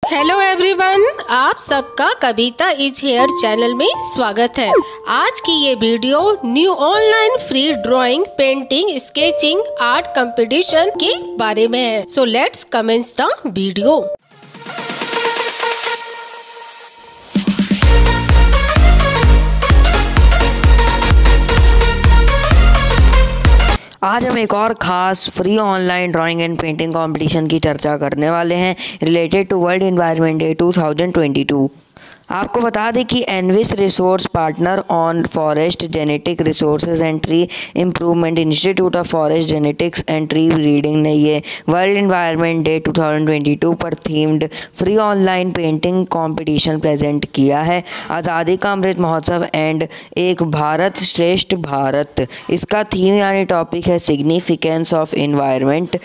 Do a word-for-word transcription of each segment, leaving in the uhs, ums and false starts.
Hello everyone, आप सबका कविता is here channel में स्वागत है। आज की ये video new online free drawing, painting, sketching, art competition के बारे में है। So let's commence the video. आज हम एक और ख़ास free online drawing and painting competition की चर्चा करने वाले हैं related to world environment day two thousand twenty two. आपको बता दें कि ENVIS resource partner on forest genetic resources and tree improvement institute of forest genetics and tree breeding ने ये world environment day two thousand twenty two पर themed free online painting competition present किया है। आज़ादी का अमृत महोत्सव एंड एक भारत श्रेष्ठ भारत, इसका थीम यानी टॉपिक है सिग्निफिकेंस ऑफ एनवायरनमेंट।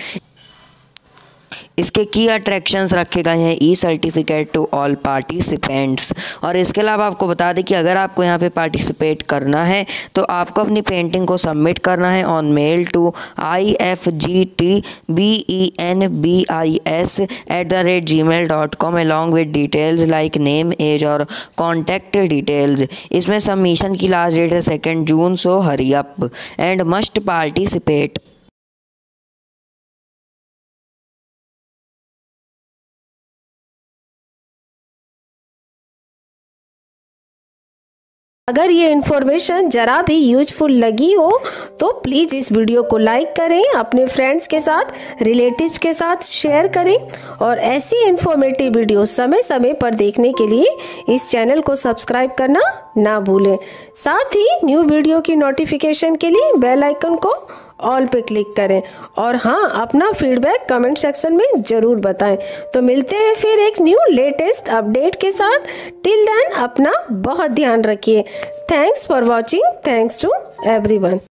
इसके की अट्रैक्शंस रखे गए हैं e certificate to all participants. और इसके अलावा आपको बता दें कि अगर आपको यहाँ पे पार्टिसिपेट करना है तो आपको अपनी पेंटिंग को सबमिट करना है on mail to I F G T B E N B I S at the rate G mail dot com along with details like name, age और कॉन्टैक्ट डिटेल्स। इसमें सबमिशन की last date है second June, so hurry up and must participate. अगर ये information जरा भी useful लगी हो तो प्लीज़ इस वीडियो को लाइक करें, अपने फ्रेंड्स के साथ, रिलेटिव्स के साथ शेयर करें और ऐसी इन्फॉर्मेटिव वीडियो समय समय पर देखने के लिए इस चैनल को सब्सक्राइब करना ना भूलें। साथ ही न्यू वीडियो की नोटिफिकेशन के लिए बेल आइकन को ऑल पे क्लिक करें और हाँ, अपना फीडबैक कमेंट सेक्शन में ज़रूर बताएं। तो मिलते हैं फिर एक न्यू लेटेस्ट अपडेट के साथ। टिल देन अपना बहुत ध्यान रखिए। Thanks for watching. Thanks to everyone.